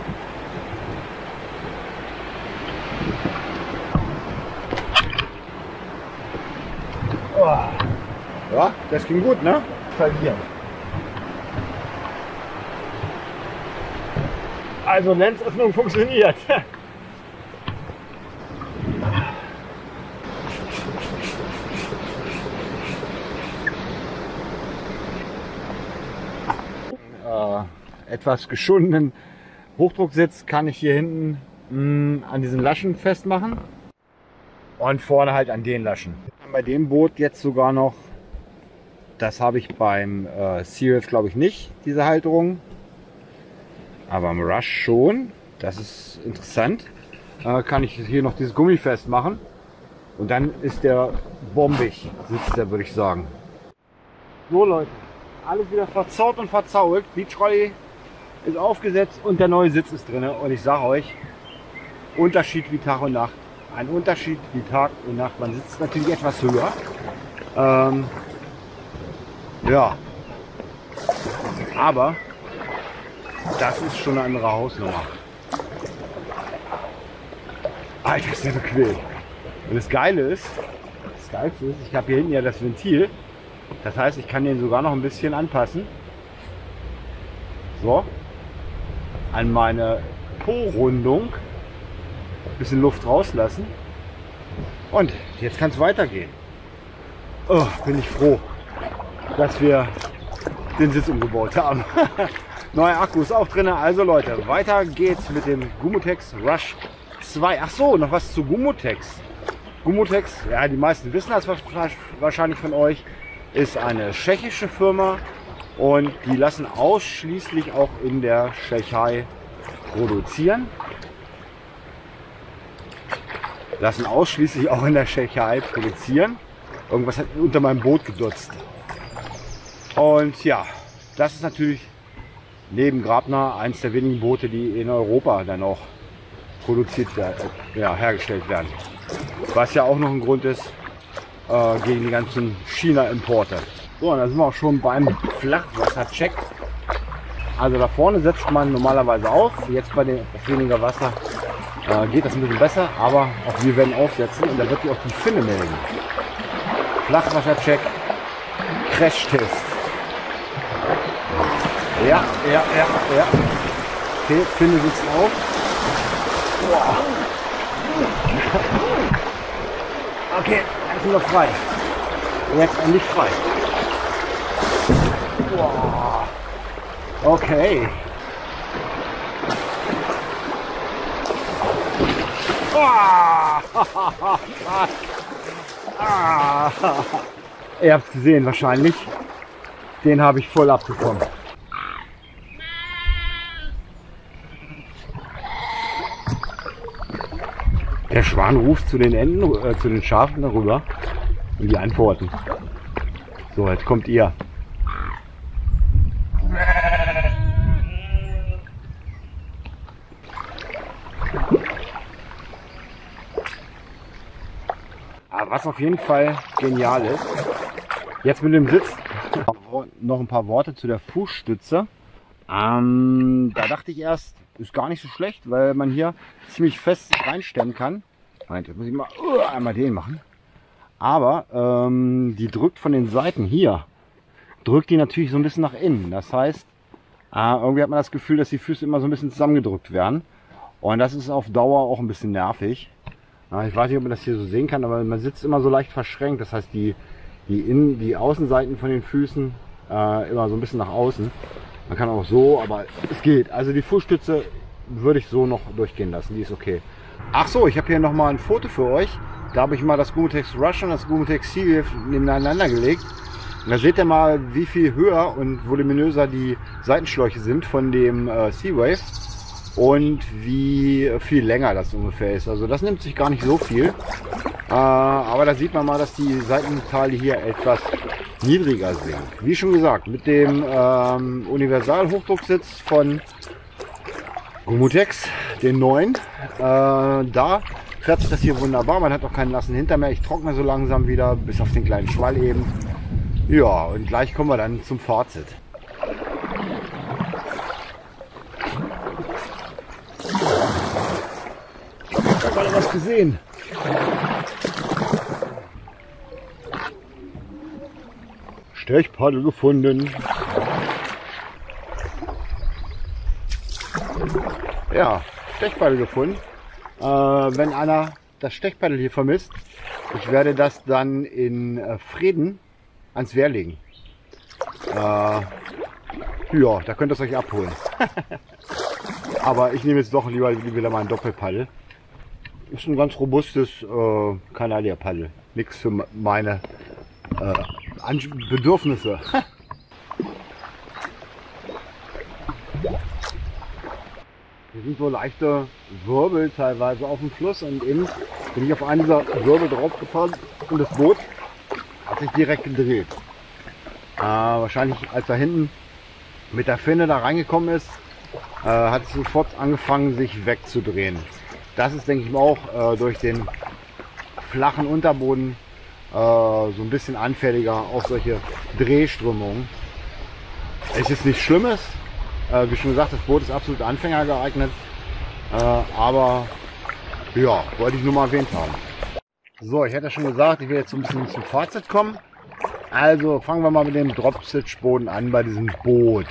Oh. Ja, das ging gut, ne? Verlieren. Also Lenzöffnung funktioniert. Etwas geschundenen Hochdrucksitz kann ich hier hinten an diesen Laschen festmachen und vorne halt an den Laschen. Bei dem Boot jetzt sogar noch, das habe ich beim Seawave glaube ich nicht, diese Halterung. Aber am Rush schon, das ist interessant. Kann ich hier noch dieses Gummi festmachen und dann ist der bombig, sitzt der, würde ich sagen. So Leute, alles wieder verzaut und verzault. Beachrolle ist aufgesetzt und der neue Sitz ist drin. Und ich sage euch, Unterschied wie Tag und Nacht. Ein Unterschied wie Tag und Nacht. Man sitzt natürlich etwas höher. Ja, aber das ist schon eine andere Hausnummer. Alter, ist der bequem. Und das Geilste ist, ich habe hier hinten ja das Ventil. Das heißt, ich kann den sogar noch ein bisschen anpassen. So. An meine Po-Rundung. Ein bisschen Luft rauslassen. Und jetzt kann es weitergehen. Oh, bin ich froh, dass wir den Sitz umgebaut haben. Neuer Akku ist auch drin. Also Leute, weiter geht's mit dem Gumotex Rush 2. Ach so, noch was zu Gumotex. Gumotex, ja, die meisten wissen das wahrscheinlich von euch, ist eine tschechische Firma und die lassen ausschließlich auch in der Tschechei produzieren. Irgendwas hat unter meinem Boot gedutzt. Und ja, das ist natürlich neben Grabner eins der wenigen Boote, die in Europa dann auch produziert werden, ja, hergestellt werden. Was ja auch noch ein Grund ist gegen die ganzen China-Importe. So, und da sind wir auch schon beim Flachwassercheck. Also da vorne setzt man normalerweise auf. Jetzt bei dem etwas weniger Wasser geht das ein bisschen besser, aber auch wir werden aufsetzen und da wird auch die Finne melden. Flachwassercheck, Crashtest. Ja. Okay, Finne sitzt auf. Wow. Okay, jetzt sind wir frei. Jetzt endlich frei. Wow. Okay. Ihr habt es gesehen wahrscheinlich. Den habe ich voll abbekommen. Der Schwan ruft zu den Enten, zu den Schafen darüber und die antworten. So, jetzt kommt ihr. Ja, was auf jeden Fall genial ist, jetzt mit dem Sitz, noch ein paar Worte zu der Fußstütze. Da dachte ich erst, ist gar nicht so schlecht, weil man hier ziemlich fest reinstellen kann. Moment, jetzt muss ich mal einmal den machen. Aber die drückt von den Seiten hier, drückt die natürlich so ein bisschen nach innen. Das heißt, irgendwie hat man das Gefühl, dass die Füße immer so ein bisschen zusammengedrückt werden. Und das ist auf Dauer auch ein bisschen nervig. Ich weiß nicht, ob man das hier so sehen kann, aber man sitzt immer so leicht verschränkt. Das heißt, die Außenseiten von den Füßen immer so ein bisschen nach außen. Man kann auch so, aber es geht. Also die Fußstütze würde ich so noch durchgehen lassen, die ist okay. Ach so, ich habe hier nochmal ein Foto für euch. Da habe ich mal das Goomootex Rush und das Goomootex Seawave nebeneinander gelegt. Und da seht ihr mal, wie viel höher und voluminöser die Seitenschläuche sind von dem Seawave und wie viel länger das ungefähr ist. Also das nimmt sich gar nicht so viel. Aber da sieht man mal, dass die Seitenteile hier etwas niedriger sind. Wie schon gesagt, mit dem Universal-Hochdrucksitz von Goomootex, den neuen, da fährt sich das hier wunderbar. Man hat auch keinen nassen Hinter mehr. Ich trockne so langsam wieder, bis auf den kleinen Schwall eben. Ja, und gleich kommen wir dann zum Fazit. Ich habe gerade was gesehen. Stechpaddel gefunden. Ja, Stechpaddel gefunden. Wenn einer das Stechpaddel hier vermisst, ich werde das dann in Frieden ans Wehr legen. Ja, da könnt ihr es euch abholen. Aber ich nehme jetzt doch lieber wieder mal ein Doppelpaddel. Ist ein ganz robustes Kanadier-Paddel. Nichts für meine Bedürfnisse. Hier sind so leichte Wirbel teilweise auf dem Fluss und eben bin ich auf einen dieser Wirbel drauf gefahren und das Boot hat sich direkt gedreht. Wahrscheinlich als er hinten mit der Finne da reingekommen ist, hat es sofort angefangen sich wegzudrehen. Das ist, denke ich mal, auch durch den flachen Unterboden so ein bisschen anfälliger auf solche Drehströmungen. Es ist nichts Schlimmes. Wie schon gesagt, das Boot ist absolut Anfänger geeignet. Aber ja, wollte ich nur mal erwähnt haben. So, ich hätte schon gesagt, ich will jetzt so ein bisschen zum Fazit kommen. Also fangen wir mal mit dem Dropsitch-Boden an bei diesem Boot.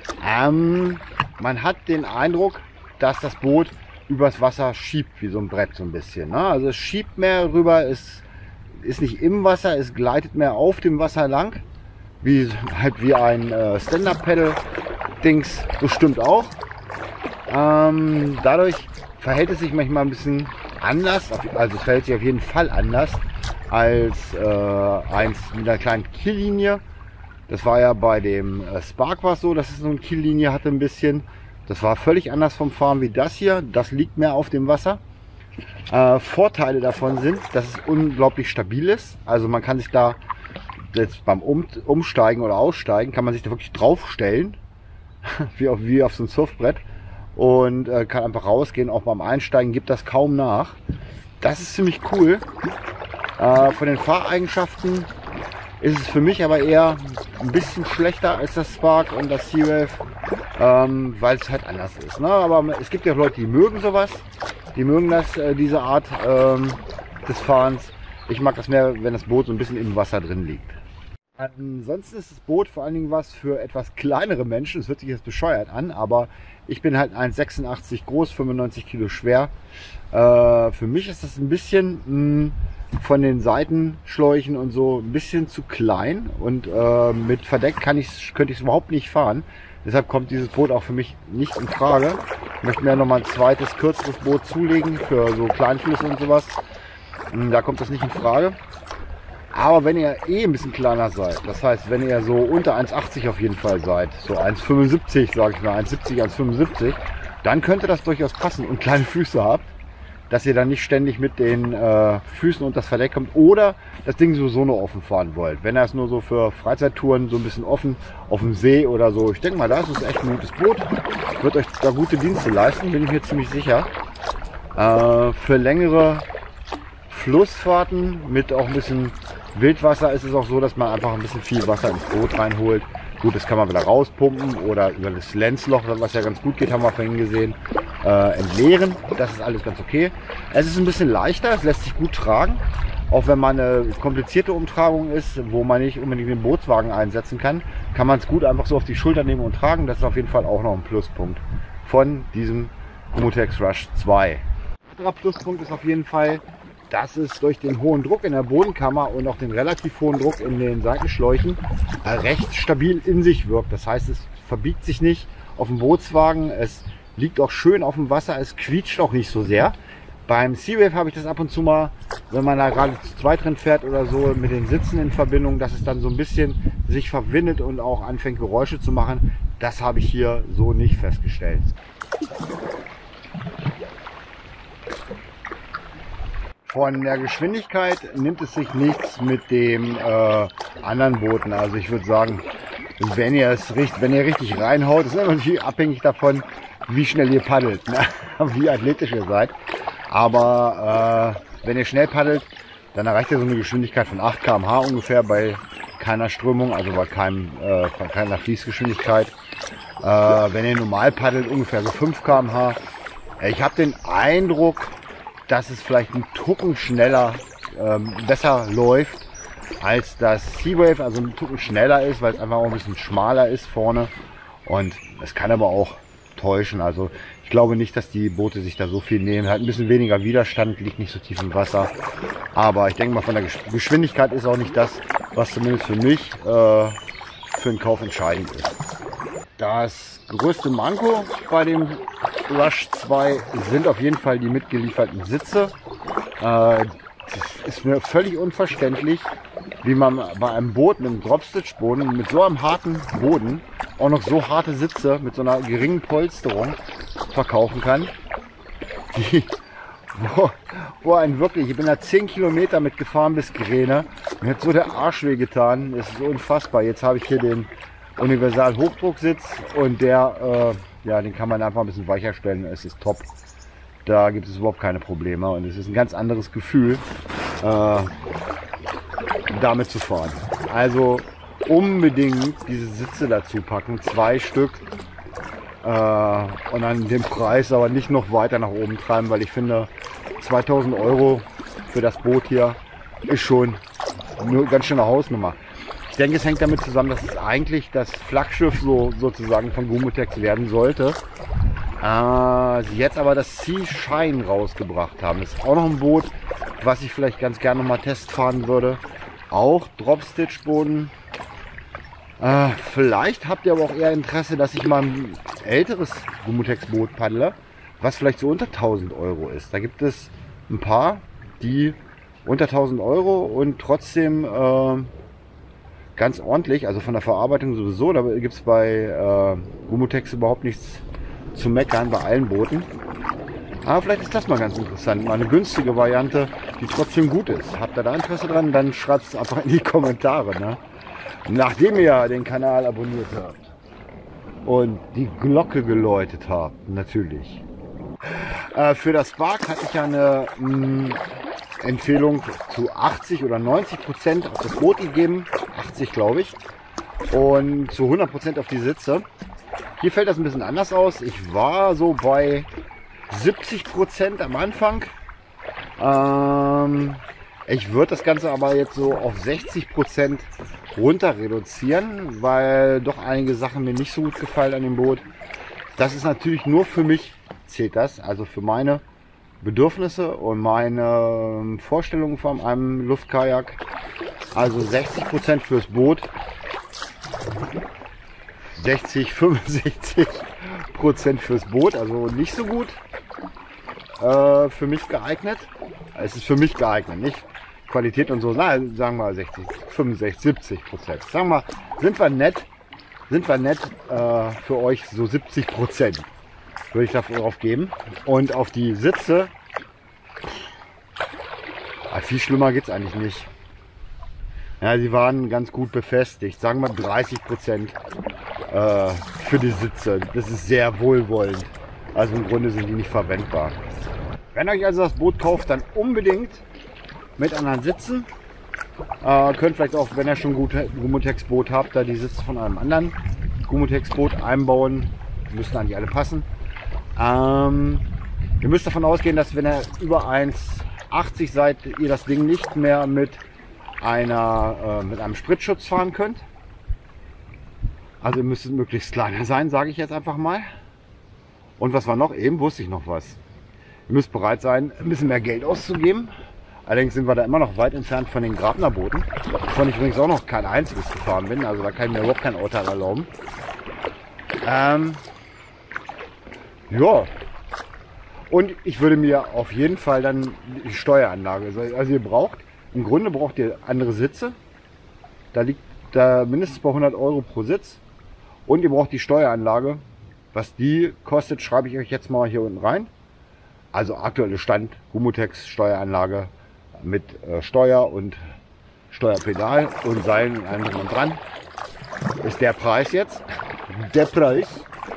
Man hat den Eindruck, dass das Boot übers Wasser schiebt, wie so ein Brett so ein bisschen. Ne? Also es schiebt mehr rüber, es ist nicht im Wasser, es gleitet mehr auf dem Wasser lang. Wie ein Stand-Up-Paddle-Dings bestimmt auch. Dadurch verhält es sich manchmal ein bisschen anders, also es verhält sich auf jeden Fall anders als eins mit einer kleinen Kiellinie. Das war ja bei dem Spark war es so, dass es so eine Kiellinie hatte ein bisschen. Das war völlig anders vom Fahren wie das hier. Das liegt mehr auf dem Wasser. Vorteile davon sind, dass es unglaublich stabil ist. Also man kann sich da jetzt beim Umsteigen oder Aussteigen, kann man sich da wirklich draufstellen, wie auf so ein Surfbrett und kann einfach rausgehen. Auch beim Einsteigen gibt das kaum nach. Das ist ziemlich cool. Von den Fahreigenschaften ist es für mich aber eher ein bisschen schlechter als das Spark und das Seawave, weil es halt anders ist. Ne? Aber es gibt ja Leute, die mögen sowas, die mögen das, diese Art des Fahrens. Ich mag das mehr, wenn das Boot so ein bisschen im Wasser drin liegt. Ansonsten ist das Boot vor allen Dingen was für etwas kleinere Menschen. Das hört sich jetzt bescheuert an, aber ich bin halt 1,86 groß, 95 Kilo schwer. Für mich ist das ein bisschen von den Seitenschläuchen und so ein bisschen zu klein und mit Verdeck könnte ich es überhaupt nicht fahren. Deshalb kommt dieses Boot auch für mich nicht in Frage. Ich möchte mir noch mal ein zweites, kürzeres Boot zulegen für so Kleinflüsse und sowas. Da kommt das nicht in Frage. Aber wenn ihr ein bisschen kleiner seid, das heißt, wenn ihr so unter 1,80 auf jeden Fall seid, so 1,75 sage ich mal, 1,70, 1,75, dann könnte das durchaus passen und kleine Füße habt, dass ihr dann nicht ständig mit den Füßen unter das Verdeck kommt oder das Ding sowieso nur offen fahren wollt. Wenn ihr es nur so für Freizeittouren so ein bisschen offen auf dem See oder so, ich denke mal, das ist echt ein gutes Boot, wird euch da gute Dienste leisten, bin ich mir ziemlich sicher. Für längere Flussfahrten mit auch ein bisschen Wildwasser ist es auch so, dass man einfach ein bisschen viel Wasser ins Boot reinholt. Gut, das kann man wieder rauspumpen oder über das Lenzloch, was ja ganz gut geht, haben wir vorhin gesehen, entleeren. Das ist alles ganz okay. Es ist ein bisschen leichter, es lässt sich gut tragen. Auch wenn man eine komplizierte Umtragung ist, wo man nicht unbedingt den Bootswagen einsetzen kann, kann man es gut einfach so auf die Schulter nehmen und tragen. Das ist auf jeden Fall auch noch ein Pluspunkt von diesem Gomotex Rush 2. Ein anderer Pluspunkt ist auf jeden Fall, dass es durch den hohen Druck in der Bodenkammer und auch den relativ hohen Druck in den Seitenschläuchen recht stabil in sich wirkt. Das heißt, es verbiegt sich nicht auf dem Bootswagen, es liegt auch schön auf dem Wasser, es quietscht auch nicht so sehr. Beim Seawave habe ich das ab und zu mal, wenn man da gerade zu zweit drin fährt oder so, mit den Sitzen in Verbindung, dass es dann so ein bisschen sich verwindet und auch anfängt Geräusche zu machen. Das habe ich hier so nicht festgestellt. Von der Geschwindigkeit nimmt es sich nichts mit dem anderen Booten. Also ich würde sagen, wenn ihr richtig reinhaut, ist immer natürlich abhängig davon, wie schnell ihr paddelt, ne? Wie athletisch ihr seid. Aber wenn ihr schnell paddelt, dann erreicht ihr so eine Geschwindigkeit von 8 km/h ungefähr bei keiner Strömung, also bei keiner Fließgeschwindigkeit. Wenn ihr normal paddelt, ungefähr so 5 km/h. Ich habe den Eindruck, dass es vielleicht ein Tucken schneller, besser läuft als das Seawave, also ein Tucken schneller ist, weil es einfach auch ein bisschen schmaler ist vorne. Und es kann aber auch täuschen. Also ich glaube nicht, dass die Boote sich da so viel nehmen. Hat ein bisschen weniger Widerstand, liegt nicht so tief im Wasser. Aber ich denke mal, von der Geschwindigkeit ist auch nicht das, was zumindest für mich für den Kauf entscheidend ist. Das größte Manko bei dem Rush 2 sind auf jeden Fall die mitgelieferten Sitze. Das ist mir völlig unverständlich, wie man bei einem Boot mit einem Dropstitch-Boden, mit so einem harten Boden, auch noch so harte Sitze mit so einer geringen Polsterung verkaufen kann. Wo einen wirklich, ich bin da 10 Kilometer mitgefahren bis Gräne. Mir hat so der Arsch weh getan. Das ist unfassbar. Jetzt habe ich hier den Universal-Hochdrucksitz und der, ja, den kann man einfach ein bisschen weicher stellen. Es ist top. Da gibt es überhaupt keine Probleme und es ist ein ganz anderes Gefühl, damit zu fahren. Also unbedingt diese Sitze dazu packen, 2 Stück, und dann den Preis aber nicht noch weiter nach oben treiben, weil ich finde 2000 € für das Boot hier ist schon eine ganz schöne Hausnummer. Ich denke, es hängt damit zusammen, dass es eigentlich das Flaggschiff sozusagen von Gomotex werden sollte. Sie jetzt aber das Sea Shine rausgebracht haben. Das ist auch noch ein Boot, was ich vielleicht ganz gerne mal testfahren würde. Auch Dropstitch-Boden. Vielleicht habt ihr aber auch eher Interesse, dass ich mal ein älteres Gomotex-Boot paddle, was vielleicht so unter 1000 € ist. Da gibt es ein paar, die unter 1000 € und trotzdem ganz ordentlich, also von der Verarbeitung sowieso. Da gibt es bei Gomotex überhaupt nichts zu meckern, bei allen Booten. Aber vielleicht ist das mal ganz interessant, mal eine günstige Variante, die trotzdem gut ist. Habt ihr da Interesse dran, dann schreibt es einfach in die Kommentare, ne? Nachdem ihr den Kanal abonniert habt und die Glocke geläutet habt, natürlich. Für das Spark hatte ich ja eine Empfehlung zu 80 oder 90% auf das Boot gegeben, 80 glaube ich, und zu 100% auf die Sitze. Hier fällt das ein bisschen anders aus. Ich war so bei 70% am Anfang. Ich würde das Ganze aber jetzt so auf 60% runter reduzieren, weil doch einige Sachen mir nicht so gut gefallen an dem Boot. Das ist natürlich nur für mich, zählt das, also für meine Bedürfnisse und meine Vorstellungen von einem Luftkajak. Also 60% fürs Boot, 65% fürs Boot, also nicht so gut für mich geeignet. Es ist für mich geeignet, nicht Qualität und so, nein, sagen wir mal 60, 65, 70%. Sagen wir mal, sind wir nett für euch so 70%. Würde ich darauf geben. Und auf die Sitze, viel schlimmer geht es eigentlich nicht. Ja, sie waren ganz gut befestigt. Sagen wir 30% für die Sitze. Das ist sehr wohlwollend. Also im Grunde sind die nicht verwendbar. Wenn euch also das Boot kauft, dann unbedingt mit anderen Sitzen. Könnt vielleicht auch, wenn ihr schon ein Gumotex-Boot habt, da die Sitze von einem anderen Gumotex-Boot einbauen. Die müssen eigentlich alle passen. Ihr müsst davon ausgehen, dass wenn ihr über 1,80 seid, ihr das Ding nicht mehr mit einem Spritzschutz fahren könnt. Also ihr müsst möglichst kleiner sein, sage ich jetzt einfach mal. Und was war noch? Eben wusste ich noch was. Ihr müsst bereit sein, ein bisschen mehr Geld auszugeben. Allerdings sind wir da immer noch weit entfernt von den Grabnerbooten, wovon ich übrigens auch noch kein einziges gefahren bin. Also da kann ich mir überhaupt kein Urteil erlauben. Ja. Und ich würde mir auf jeden Fall dann die Steueranlage, also im Grunde braucht ihr andere Sitze. Da liegt da mindestens bei 100 Euro pro Sitz. Und ihr braucht die Steueranlage. Was die kostet, schreibe ich euch jetzt mal hier unten rein. Also aktuelle Stand, Gumotex Steueranlage mit Steuer und Steuerpedal und Seilen und allem drum und dran. Ist der Preis jetzt. Der Preis.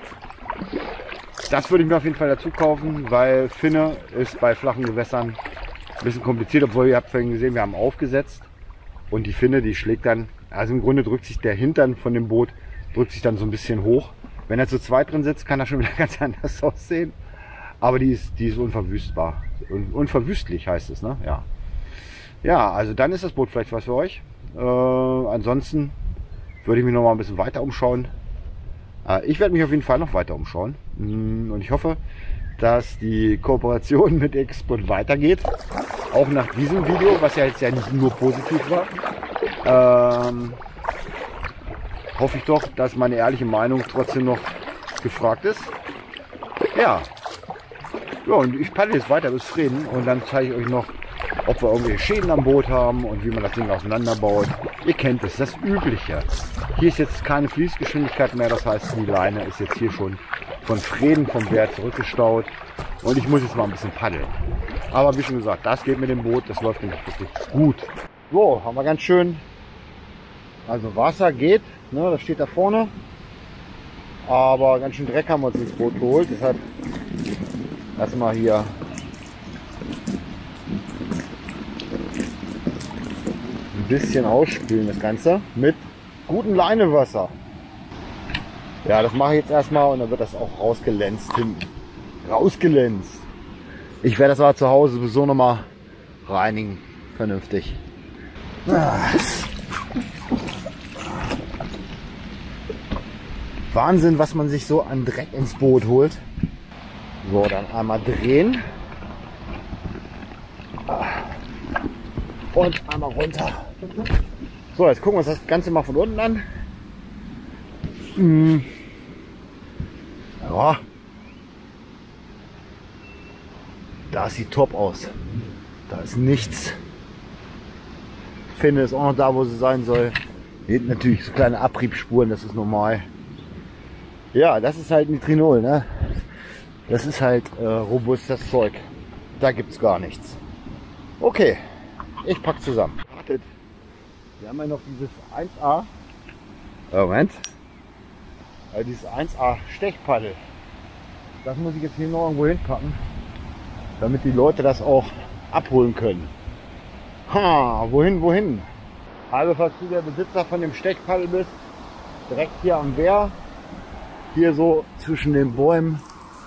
Das würde ich mir auf jeden Fall dazu kaufen, weil Finne ist bei flachen Gewässern ein bisschen kompliziert, obwohl ihr habt vorhin gesehen, wir haben aufgesetzt und die Finne, die schlägt dann, also im Grunde drückt sich der Hintern von dem Boot, drückt sich dann so ein bisschen hoch. Wenn er zu zweit drin sitzt, kann das schon wieder ganz anders aussehen. Aber die ist unverwüstbar. Unverwüstlich heißt es, ne? Ja. Ja, also dann ist das Boot vielleicht was für euch. Ansonsten würde ich mich noch mal ein bisschen weiter umschauen. Ich werde mich auf jeden Fall noch weiter umschauen. Und ich hoffe, dass die Kooperation mit Export weitergeht. Auch nach diesem Video, was ja jetzt ja nicht nur positiv war. Hoffe ich doch, dass meine ehrliche Meinung trotzdem noch gefragt ist. Ja. Ja, und ich paddle jetzt weiter bis Frieden und dann zeige ich euch noch, ob wir irgendwelche Schäden am Boot haben und wie man das Ding auseinanderbaut. Ihr kennt es, das Übliche. Hier ist jetzt keine Fließgeschwindigkeit mehr, das heißt, die Leine ist jetzt hier schon von Frieden vom Wehr zurückgestaut und ich muss jetzt mal ein bisschen paddeln. Aber wie schon gesagt, das geht mit dem Boot, das läuft nämlich wirklich gut. So, haben wir ganz schön, also Wasser geht, ne, das steht da vorne, aber ganz schön Dreck haben wir uns ins Boot geholt, deshalb erstmal hier ein bisschen ausspülen das Ganze mit gutem Leinewasser. Ja, das mache ich jetzt erstmal und dann wird das auch rausgelänzt hinten. Rausgelänzt. Ich werde das aber zu Hause sowieso nochmal reinigen. Vernünftig. Wahnsinn, was man sich so an Dreck ins Boot holt. So, dann einmal drehen. Und einmal runter. So, jetzt gucken wir uns das Ganze mal von unten an. Ja. Das sieht top aus. Da ist nichts. Finne ist auch noch da, wo sie sein soll. Hier hinten natürlich so kleine Abriebsspuren, das ist normal. Ja, das ist halt Nitrinol, ne? Das ist halt robustes Zeug. Da gibt es gar nichts. Okay, ich pack zusammen. Wartet. Wir haben ja noch dieses 1A. Moment. Dieses 1A Stechpaddel. Das muss ich jetzt hier noch irgendwo hinpacken, damit die Leute das auch abholen können. Ha, wohin? Also falls du der Besitzer von dem Stechpaddel bist, direkt hier am Wehr, hier so zwischen den Bäumen,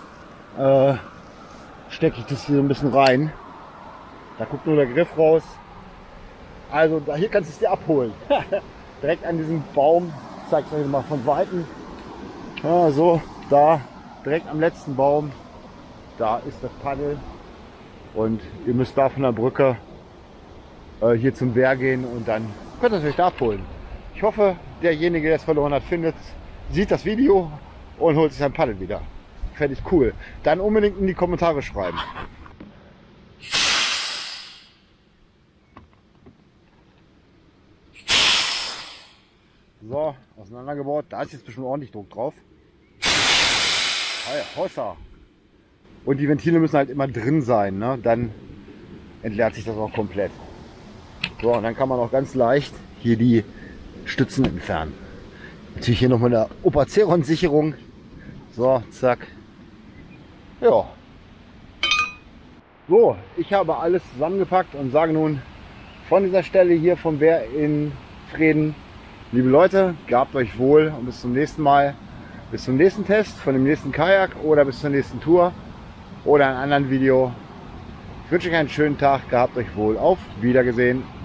stecke ich das hier so ein bisschen rein. Da guckt nur der Griff raus. Also da hier kannst du es dir abholen. Direkt an diesem Baum, ich zeige es euch mal von Weitem. Ja, so, da, direkt am letzten Baum, da ist das Paddel. Und ihr müsst da von der Brücke hier zum Wehr gehen und dann könnt ihr es euch da abholen. Ich hoffe, derjenige, der es verloren hat, sieht das Video und holt sich sein Paddel wieder. Fände ich cool. Dann unbedingt in die Kommentare schreiben. So, auseinandergebaut. Da ist jetzt bestimmt ordentlich Druck drauf. Ah ja, Hossa. Und die Ventile müssen halt immer drin sein, ne? Dann entleert sich das auch komplett. So, und dann kann man auch ganz leicht hier die Stützen entfernen. Natürlich hier nochmal eine Opaceron-Sicherung. So, zack. Ja. So, ich habe alles zusammengepackt und sage nun von dieser Stelle hier vom Wehr in Vreden. Liebe Leute, gehabt euch wohl und bis zum nächsten Mal. Bis zum nächsten Test von dem nächsten Kajak oder bis zur nächsten Tour oder einem anderen Video. Ich wünsche euch einen schönen Tag, gehabt euch wohl, auf Wiedergesehen.